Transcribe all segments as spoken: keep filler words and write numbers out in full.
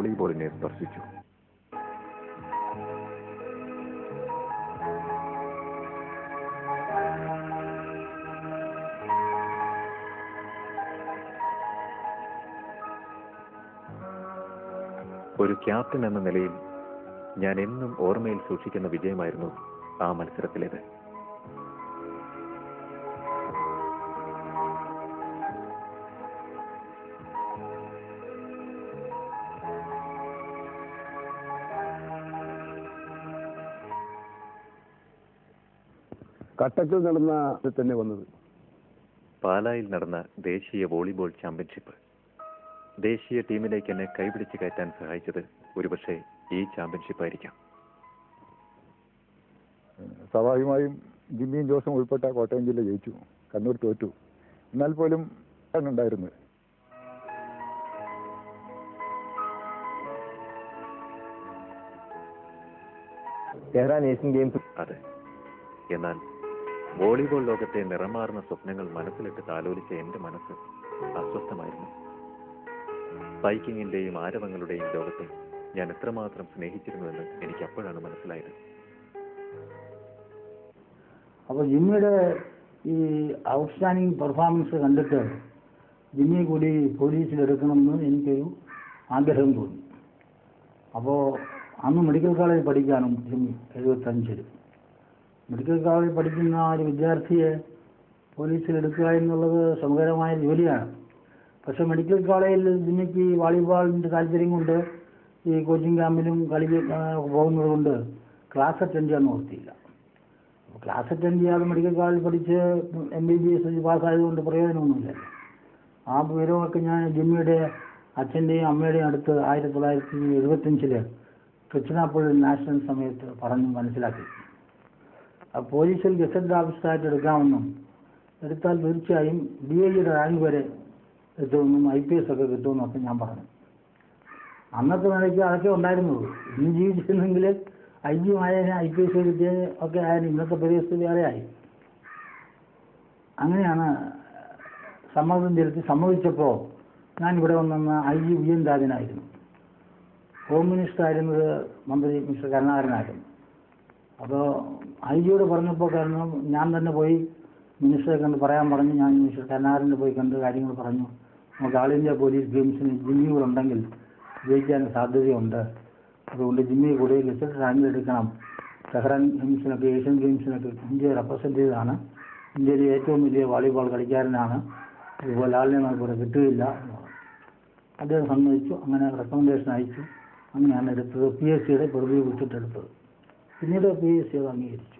വോളിബോളിനെ സ്പർശിച്ചു. ഒരു ക്യാപ്റ്റൻ എന്ന നിലയിൽ ഞാൻ എന്നും ഓർമ്മയിൽ സൂക്ഷിക്കുന്ന വിജയമായിരുന്നു ആ മത്സരത്തിലേത്. കട്ടക്കിൽ നടന്ന തന്നെ വന്നത് പാലായിൽ നടന്ന ദേശീയ വോളിബോൾ ചാമ്പ്യൻഷിപ്പ്. ദേശീയ ടീമിലേക്ക് എന്നെ കൈപിടിച്ച് കയറ്റാൻ സഹായിച്ചത് ഒരുപക്ഷെ ഈ ചാമ്പ്യൻഷിപ്പ് ആയിരിക്കാം. സ്വാഭാവികമായും ജിമ്മിയും ജോസും ഉൾപ്പെട്ട കോട്ടയം ജില്ല ജയിച്ചു, കണ്ണൂർ തോറ്റു. എന്നാൽ പോലും ഉണ്ടായിരുന്നു. Tehran Asian games. അതെ, എന്നാൽ വോളിബോൾ ലോകത്തെ നിറമാർന്ന സ്വപ്നങ്ങൾ മനസ്സിലിട്ട് താലോലിച്ച എന്റെ മനസ്സ് അസ്വസ്ഥമായിരുന്നു. ബൈക്കിങ്ങിന്റെയും ആരവങ്ങളുടെയും ലോകത്തെ ഞാൻ എത്രമാത്രം സ്നേഹിച്ചിരുന്നുവെന്ന് എനിക്ക് അപ്പോഴാണ് മനസ്സിലായത്. അപ്പോൾ ജിമ്മിയുടെ ഈ ഔട്ട്സ്റ്റാൻഡിങ് പെർഫോമൻസ് കണ്ടിട്ട് ജിമ്മി കൂടി പോലീസിലെടുക്കണമെന്ന് എനിക്കൊരു ആഗ്രഹം തോന്നി. അപ്പോൾ അന്ന് മെഡിക്കൽ കോളേജിൽ പഠിക്കാനും ജിമ്മി എഴുപത്തഞ്ചിൽ മെഡിക്കൽ കോളേജിൽ പഠിക്കുന്ന ഒരു വിദ്യാർത്ഥിയെ പോലീസിലെടുക്കുക എന്നുള്ളത് ശ്രമകരമായ ജോലിയാണ്. പക്ഷെ മെഡിക്കൽ കോളേജിൽ ജിമ്മിക്ക് വോളിബോളിൻ്റെ താല്പര്യം കൊണ്ട് ഈ കോച്ചിങ് ക്യാമ്പിലും കളി പോകുന്നത് കൊണ്ട് ക്ലാസ് അറ്റൻഡ് ചെയ്യാൻ ഓർത്തിയില്ല. ക്ലാസ് അറ്റൻഡ് ചെയ്യാതെ മെഡിക്കൽ കോളേജിൽ പഠിച്ച് എം ബി ബി എസ് പാസ്സായതുകൊണ്ട് പ്രയോജനമൊന്നുമില്ല. ആ വിവരമൊക്കെ ഞാൻ ജിമ്മിയുടെ അച്ഛൻ്റെയും അമ്മയുടെയും അടുത്ത് ആയിരത്തി തൊള്ളായിരത്തി എഴുപത്തഞ്ചിൽ തൃച്ചിനാപ്പള്ളി നാഷണൽ സമയത്ത് പറഞ്ഞ് മനസ്സിലാക്കി. ആ പോലീസിൽ ഗസറ്റ് ഓഫീസറായിട്ട് എടുക്കാമെന്നും എടുത്താൽ തീർച്ചയായും ഡി ഐയുടെ റാങ്ക് വരെ എത്തുമെന്നും ഐ പി എസ് ഒക്കെ കിട്ടുമെന്നും ഒക്കെ ഞാൻ പറഞ്ഞു. അന്നത്തെ നിലയ്ക്ക് അതൊക്കെ ഉണ്ടായിരുന്നുള്ളൂ. ഇന്ന് ജീവിച്ചിരുന്നെങ്കിൽ ഐ ജി ആയതിനെ ഐ പി എസ് കിട്ടിയ ഒക്കെ ആയാലും ഇന്നത്തെ പരിസ്ഥിതി വേറെ ആയി. അങ്ങനെയാണ് സമ്മർദ്ദം ചെലുത്തി സമ്മതിച്ചപ്പോൾ ഞാൻ ഇവിടെ വന്നെന്ന ഐ ജി വി എൻ രാജനായിരുന്നു. ഹോം മിനിസ്റ്റർ ആയിരുന്നത് മന്ത്രി മിസ്റ്റർ കരുണാകരനായിരുന്നു. അപ്പോൾ ഐ ജിയോട് പറഞ്ഞപ്പോൾ കാരണം ഞാൻ തന്നെ പോയി മിനിസ്റ്ററെ കണ്ട് പറയാൻ പറഞ്ഞു. ഞാൻ മിസ്റ്റർ കരുണാകരനെ പോയി കണ്ട് കാര്യങ്ങൾ പറഞ്ഞു. നമുക്ക് ആൾ ഇന്ത്യ പോലീസ് ഗെയിംസിന് ജിമ്മികളുണ്ടെങ്കിൽ ജയിക്കാൻ സാധ്യതയുണ്ട്. അതുകൊണ്ട് ജിമ്മി കൂടി ഗസറ്റ് റാങ്കിൽ എടുക്കണം. ടെഹ്റാൻ ഗെയിംസിനൊക്കെ ഏഷ്യൻ ഗെയിംസിനൊക്കെ ഇന്ത്യയെ റെപ്രസെൻ്റ് ചെയ്താണ്. ഇന്ത്യയിലെ ഏറ്റവും വലിയ വോളിബോൾ കളിക്കാരനാണ്. ഇതുപോലെ ആളിനെ നമുക്ക് ഇവിടെ കിട്ടുകയില്ല. അദ്ദേഹം സമ്മതിച്ചു. അങ്ങനെ റെക്കമെൻഡേഷൻ അയച്ചു. അങ്ങനെയാണ് എടുത്തത്. പി എസ് സിയുടെ പ്രതിഭ വിട്ടിട്ടെടുത്തത്. പിന്നീട് പി എസ് സി അത് അംഗീകരിച്ചു.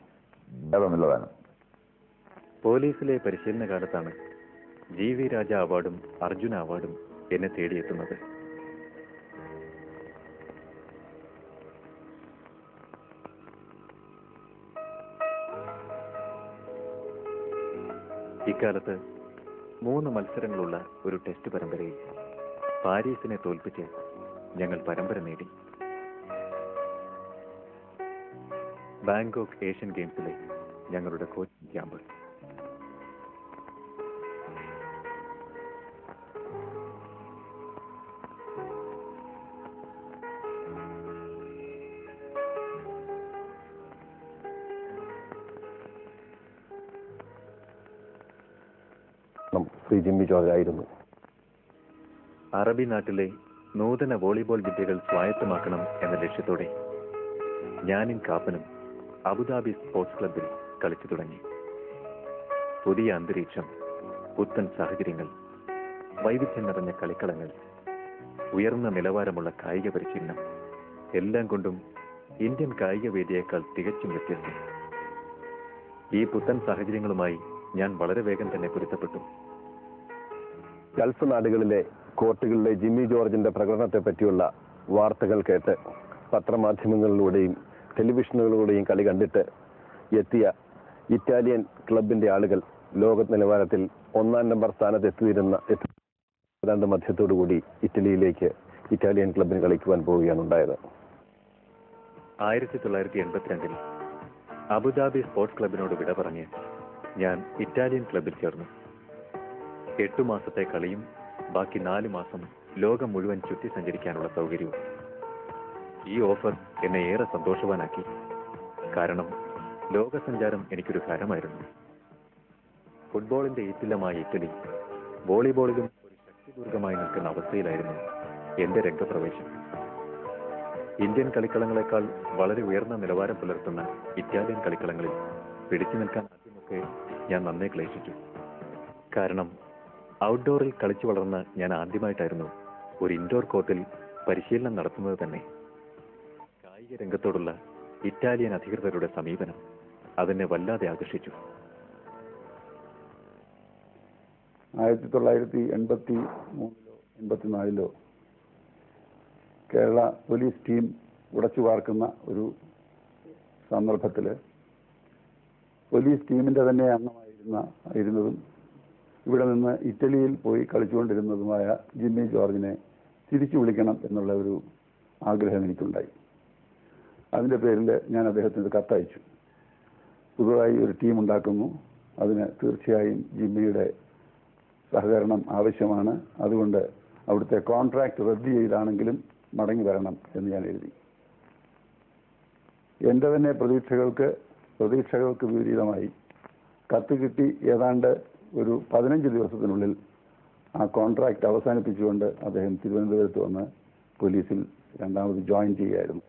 പോലീസിലെ പരിശീലന കാലത്താണ് ജി വി രാജ അവാർഡും അർജുന അവാർഡും എന്നെ തേടിയെത്തുന്നത്. ഇക്കാലത്ത് മൂന്ന് മത്സരങ്ങളുള്ള ഒരു ടെസ്റ്റ് പരമ്പരയിൽ പാരീസിനെ തോൽപ്പിച്ച് ഞങ്ങൾ പരമ്പര നേടി. ബാങ്കോക്ക് ഏഷ്യൻ ഗെയിംസിലെ ഞങ്ങളുടെ കോച്ചിങ് ക്യാമ്പ്. ശ്രീ ജിമ്മി ജോർജ് ആയിരുന്നു. അറബി നാട്ടിലെ നൂതന വോളിബോൾ വിദ്യകൾ സ്വായത്തമാക്കണം എന്ന ലക്ഷ്യത്തോടെ ഞാനും കാപ്പനും അബുദാബി സ്പോർട്സ് ക്ലബിൽ കളിച്ചു തുടങ്ങി. പുതിയ അന്തരീക്ഷം, പുത്തൻ സാഹചര്യങ്ങൾ, വൈവിധ്യം നിറഞ്ഞ കളിക്കളങ്ങൾ, ഉയർന്ന നിലവാരമുള്ള കായിക പരിശീലനം, എല്ലാം കൊണ്ടും ഇന്ത്യൻ കായിക വേദിയേക്കാൾ തികച്ചും വ്യത്യസ്തം. ഈ പുത്തൻ സാഹചര്യങ്ങളുമായി ഞാൻ വളരെ വേഗം തന്നെ പൊരുത്തപ്പെട്ടു. ഗൾഫ് നാടുകളിലെ കോർട്ടുകളിലെ ജിമ്മി ജോർജിന്റെ പ്രകടനത്തെ പറ്റിയുള്ള വാർത്തകൾ കേട്ട് പത്രമാധ്യമങ്ങളിലൂടെയും ടെലിവിഷനുകളിലൂടെയും കളി കണ്ടിട്ട് എത്തിയ ഇറ്റാലിയൻ ക്ലബിന്റെ ആളുകൾ ലോക നിലവാരത്തിൽ ഒന്നാം നമ്പർ സ്ഥാനത്ത് എത്തിയിരുന്ന രണ്ട് മധ്യത്തോടുകൂടി ഇറ്റലിയിലേക്ക് ഇറ്റാലിയൻ ക്ലബിന് കളിക്കുവാൻ പോവുകയാണ് ഉണ്ടായത്. ആയിരത്തി തൊള്ളായിരത്തി എൺപത്തിരണ്ടിൽ അബുദാബി സ്പോർട്സ് ക്ലബിനോട് വിട പറഞ്ഞ് ഞാൻ ഇറ്റാലിയൻ ക്ലബിൽ ചേർന്നു. എട്ടു മാസത്തെ കളിയും ബാക്കി നാലു മാസം ലോകം മുഴുവൻ ചുറ്റി സഞ്ചരിക്കാനുള്ള സൗകര്യവും. ഈ ഓഫർ എന്നെ ഏറെ സന്തോഷവാനാക്കി. കാരണം ലോകസഞ്ചാരം എനിക്കൊരു ഹരമായിരുന്നു. ഫുട്ബോളിന്റെ ഈറ്റില്ലമായ ഇറ്റലി വോളിബോളിലും ഒരു ശക്തിദുർഗമായി നിൽക്കുന്ന അവസ്ഥയിലായിരുന്നു എന്റെ രംഗപ്രവേശം. ഇന്ത്യൻ കളിക്കളങ്ങളെക്കാൾ വളരെ ഉയർന്ന നിലവാരം പുലർത്തുന്ന ഇറ്റാലിയൻ കളിക്കളങ്ങളിൽ പിടിച്ചു നിൽക്കാൻ ആദ്യമൊക്കെ ഞാൻ നന്നേ ക്ലേശിച്ചു. കാരണം ഔട്ട്ഡോറിൽ കളിച്ചു വളർന്ന ഞാൻ ആദ്യമായിട്ടായിരുന്നു ഒരു ഇൻഡോർ കോർട്ടിൽ പരിശീലനം നടത്തുന്നത് തന്നെ. കായിക രംഗത്തോടുള്ള ഇറ്റാലിയൻ അധികൃതരുടെ സമീപനം അതെന്നെ വല്ലാതെ ആകർഷിച്ചു. ആയിരത്തി തൊള്ളായിരത്തി എൺപത്തി മൂന്നിലോ എൺപത്തിനാലിലോ കേരള പോലീസ് ടീം ഉടച്ചു വാർക്കുന്ന ഒരു സന്ദർഭത്തിൽ പോലീസ് ടീമിൻ്റെ തന്നെ അംഗമായിരുന്ന ആയിരുന്നതും ഇവിടെ നിന്ന് ഇറ്റലിയിൽ പോയി കളിച്ചുകൊണ്ടിരുന്നതുമായ ജിമ്മി ജോർജിനെ തിരിച്ചു വിളിക്കണം എന്നുള്ള ഒരു ആഗ്രഹം എനിക്കുണ്ടായി. അതിൻ്റെ പേരിൽ ഞാൻ അദ്ദേഹത്തിന് കത്തയച്ചു. പുതുതായി ഒരു ടീം ഉണ്ടാക്കുന്നു, അതിന് തീർച്ചയായും ജിമ്മിയുടെ സഹകരണം ആവശ്യമാണ്, അതുകൊണ്ട് അവിടുത്തെ കോൺട്രാക്ട് റദ്ദ് ചെയ്താണെങ്കിലും മടങ്ങി വരണം എന്ന് ഞാൻ എഴുതി. എൻ്റെ തന്നെ പ്രതീക്ഷകൾക്ക് പ്രതീക്ഷകൾക്ക് വിപരീതമായി കത്ത് കിട്ടി ഏതാണ്ട് ഒരു പതിനഞ്ച് ദിവസത്തിനുള്ളിൽ ആ കോൺട്രാക്ട് അവസാനിപ്പിച്ചുകൊണ്ട് അദ്ദേഹം തിരുവനന്തപുരത്ത് വന്ന് പോലീസിൽ രണ്ടാമത് ജോയിൻ ചെയ്യുകയായിരുന്നു.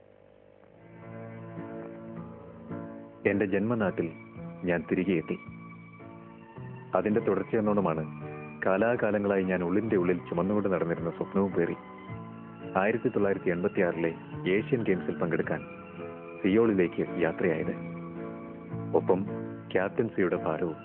എൻ്റെ ജന്മനാട്ടിൽ ഞാൻ തിരികെ എത്തി. അതിൻ്റെ തുടർച്ചയെന്നോണമാണ് കാലാകാലങ്ങളായി ഞാൻ ഉള്ളിൻ്റെ ഉള്ളിൽ ചുമന്നുകൊണ്ട് നടന്നിരുന്ന സ്വപ്നവും പേറി ആയിരത്തി തൊള്ളായിരത്തി എൺപത്തി ആറിലെ ഏഷ്യൻ ഗെയിംസിൽ പങ്കെടുക്കാൻ സിയോളിലേക്ക് യാത്രയായത്. ഒപ്പം ക്യാപ്റ്റൻസിയുടെ ഭാരവും.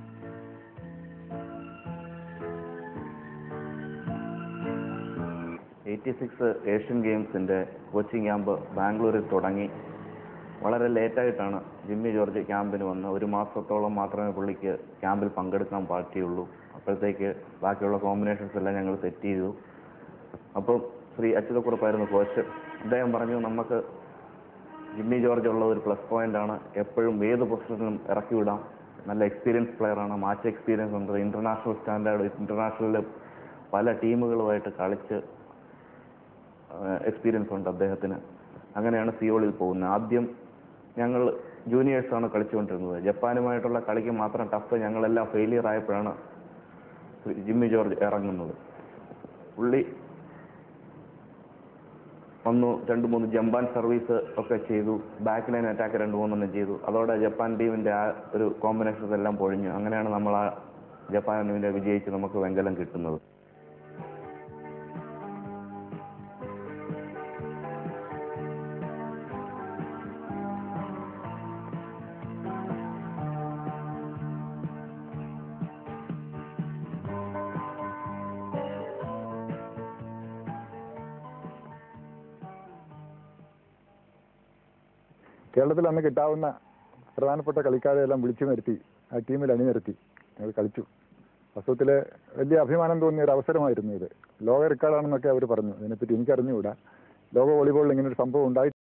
എയ്റ്റി സിക്സ് ഏഷ്യൻ ഗെയിംസിൻ്റെ കോച്ചിങ് ക്യാമ്പ് ബാംഗ്ലൂരിൽ തുടങ്ങി. വളരെ ലേറ്റായിട്ടാണ് ജിമ്മി ജോർജ് ക്യാമ്പിന് വന്ന്. ഒരു മാസത്തോളം മാത്രമേ പുള്ളിക്ക് ക്യാമ്പിൽ പങ്കെടുക്കാൻ പറ്റിയുള്ളൂ. അപ്പോഴത്തേക്ക് ബാക്കിയുള്ള കോമ്പിനേഷൻസ് എല്ലാം ഞങ്ങൾ സെറ്റ് ചെയ്തു. അപ്പോൾ ശ്രീ അച്യുതക്കുറുപ്പായിരുന്നു കോച്ച്. അദ്ദേഹം പറഞ്ഞു, നമുക്ക് ജിമ്മി ജോർജ് ഉള്ള ഒരു പ്ലസ് പോയിൻ്റാണ്, എപ്പോഴും ഏത് പൊസിഷനിലും ഇറക്കി വിടാം, നല്ല എക്സ്പീരിയൻസ് പ്ലെയറാണ്, മാച്ച് എക്സ്പീരിയൻസ് ഉണ്ട്, ഇൻ്റർനാഷണൽ സ്റ്റാൻഡേർഡ് ഇൻ്റർനാഷണലിൽ പല ടീമുകളുമായിട്ട് കളിച്ച് എക്സ്പീരിയൻസ് ഉണ്ട് അദ്ദേഹത്തിന്. അങ്ങനെയാണ് സിയോളിൽ പോകുന്നത്. ആദ്യം ഞങ്ങൾ ജൂനിയേഴ്സാണ് കളിച്ചുകൊണ്ടിരുന്നത്. ജപ്പാനുമായിട്ടുള്ള കളിക്ക് മാത്രം ടഫ് ഞങ്ങളെല്ലാം ഫെയിലിയർ ആയപ്പോഴാണ് ജിമ്മി ജോർജ് ഇറങ്ങുന്നത്. പുള്ളി വന്നു, രണ്ട് മൂന്ന് ജമ്പാൻ സർവീസ് ഒക്കെ ചെയ്തു, ബാക്ക് ലൈൻ അറ്റാക്ക് രണ്ട് മൂന്നെണ്ണം ചെയ്തു. അതോടെ ജപ്പാൻ ടീമിൻ്റെ ആ ഒരു കോമ്പിനേഷൻസ് എല്ലാം പൊഴിഞ്ഞു. അങ്ങനെയാണ് നമ്മൾ ആ ജപ്പാൻ ടീമിനെ വിജയിച്ച് നമുക്ക് വെങ്കലം കിട്ടുന്നത്. കേരളത്തിൽ അന്ന് കിട്ടാവുന്ന പ്രധാനപ്പെട്ട കളിക്കാരെയെല്ലാം വിളിച്ചു നിർത്തി ആ ടീമിൽ അണിനിരത്തി ഞങ്ങൾ കളിച്ചു. വാസ്തവത്തിൽ വലിയ അഭിമാനം തോന്നിയ ഒരു അവസരമായിരുന്നു ഇത്. ലോക റെക്കോർഡാണെന്നൊക്കെ അവർ പറഞ്ഞു. അതിനെപ്പറ്റി എനിക്കറിഞ്ഞുകൂടാ. ലോക വോളിബോളിൽ ഇങ്ങനെ ഒരു സംഭവം ഉണ്ടായി